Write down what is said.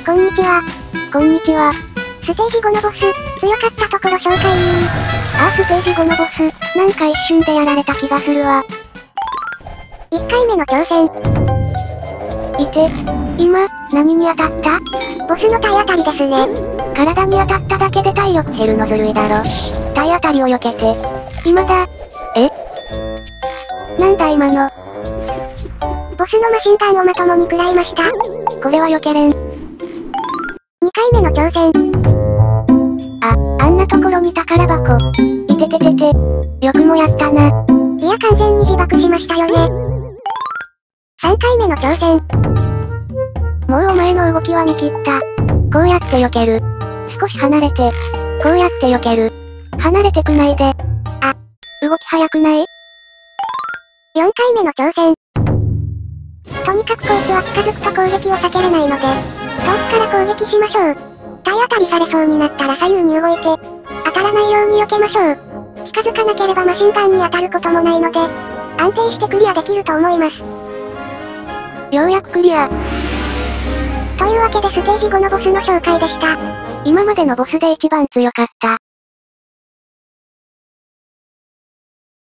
こんにちは。 こんにちは。 ステージ5のボス、強かったところ紹介。 ステージ5のボス、なんか一瞬でやられた気がするわ。 1回目の挑戦。 今、何に当たった？ ボスの体当たりですね。 体に当たっただけで体力減るのずるいだろ。体当たりを避けて。今だ。なんだ今の。 ボスのマシンガンをまともに食らいました。 これは避けれん。2 回目の挑戦。 あんなところに宝箱。いてててて。よくもやったな。 いや完全に自爆しましたよね。3回目の挑戦。 もうお前の動きは見切った。こうやって避ける。少し離れて。こうやって避ける。離れてくないで。動き早くない？ 4回目の挑戦。とにかくこいつは近づくと攻撃を避けれないので、遠くから攻撃しましょう。体当たりされそうになったら左右に動いて、当たらないように避けましょう。近づかなければマシンガンに当たることもないので、安定してクリアできると思います。 ようやくクリア。 というわけでステージ5のボスの紹介でした。 今までのボスで一番強かった。